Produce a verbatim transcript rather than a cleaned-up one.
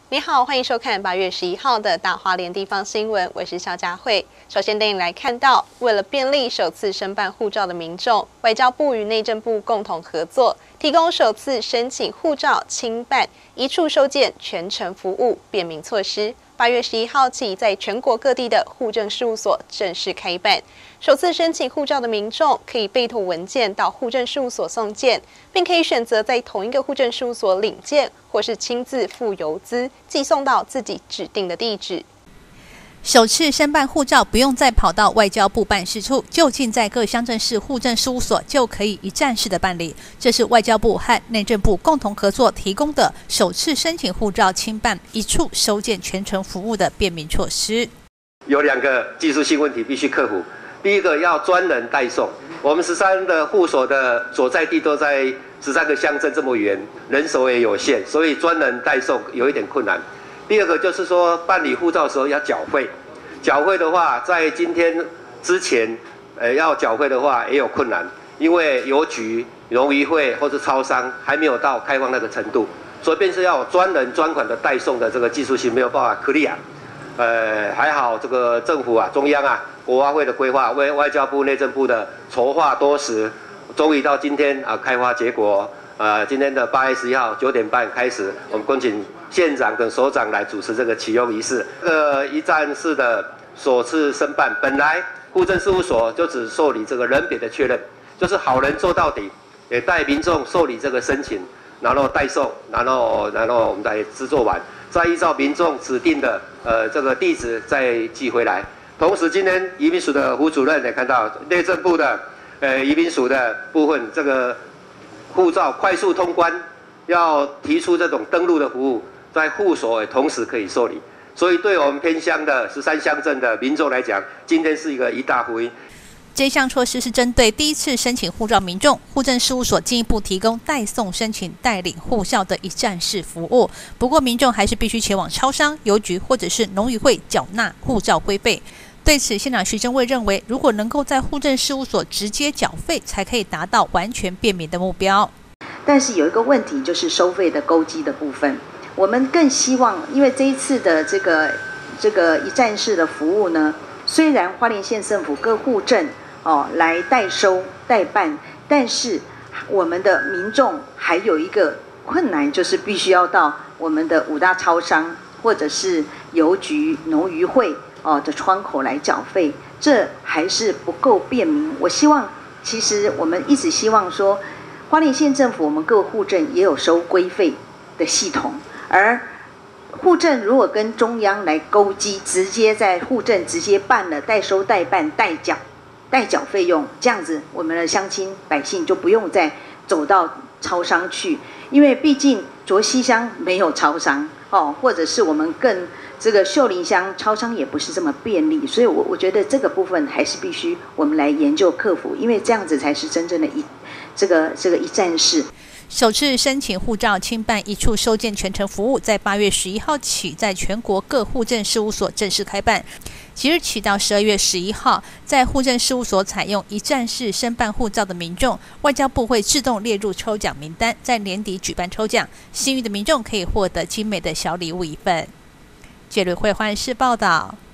你好，欢迎收看八月十一号的大花莲地方新闻，我是肖佳慧。首先带你来看到，为了便利首次申办护照的民众，外交部与内政部共同合作，提供首次申请护照轻办、一处收件全程服务便民措施。八月十一号起，在全国各地的户政事务所正式开办。首次申请护照的民众可以备妥文件到户政事务所送件，并可以选择在同一个户政事务所领件，或是亲自付邮资寄送到自己指定的地址。 首次申办护照不用再跑到外交部办事处，就近在各乡镇市户政事务所就可以一站式的办理。这是外交部和内政部共同合作提供的首次申请护照轻办、一处收件全程服务的便民措施。 有两个技术性问题必须克服。第一个要专人代送，我们十三的户所的所在地都在十三个乡镇这么远，人手也有限，所以专人代送有一点困难。第二个就是说，办理护照的时候要缴费，缴费的话，在今天之前，呃，要缴费的话也有困难，因为邮局、农渔会或是超商还没有到开放那个程度，所以便是要有专人专款的代送的这个技术性没有办法 clear。呃，还好这个政府啊，中央啊，国发会的规划，为外交部、内政部的筹划多时，终于到今天啊开花结果。呃，今天的八月十一号九点半开始，我们恭请县长跟首长来主持这个启用仪式。这个一站式的首次申办，本来户政事务所就只受理这个人别的确认，就是好人做到底，也带民众受理这个申请，然后代送，然后然后我们来制作完，再依照民众指定的呃这个地址再寄回来。同时，今天移民署的胡主任也看到内政部的呃移民署的部分，这个护照快速通关，要提出这种登录的服务，在户所也同时可以受理。所以，对我们偏乡的十三乡镇的民众来讲，今天是一个一大福音。 这项措施是针对第一次申请护照民众，户政事务所进一步提供代送申请、代领护照的一站式服务。不过，民众还是必须前往超商、邮局或者是农渔会缴纳护照规费。对此，县长徐正卫认为，如果能够在户政事务所直接缴费，才可以达到完全便民的目标。 但是有一个问题，就是收费的勾稽的部分。我们更希望，因为这一次的这个这个一站式的服务呢，虽然花莲县政府各户政哦来代收代办，但是我们的民众还有一个困难，就是必须要到我们的五大超商或者是邮局、农渔会哦的窗口来缴费，这还是不够便民。我希望，其实我们一直希望说，花莲县政府我们各户政也有收规费的系统，而户政如果跟中央来勾稽，直接在户政直接办了代收代办代缴代缴费用，这样子我们的乡亲百姓就不用再走到超商去，因为毕竟卓溪乡没有超商哦，或者是我们更这个秀林乡超商也不是这么便利，所以我我觉得这个部分还是必须我们来研究克服，因为这样子才是真正的一这个这个一站式。 首次申请护照轻办一处收件全程服务，在八月十一号起，在全国各户政事务所正式开办。即日起到十二月十一号，在户政事务所采用一站式申办护照的民众，外交部会自动列入抽奖名单，在年底举办抽奖，幸运的民众可以获得精美的小礼物一份。杰瑞会欢视报道。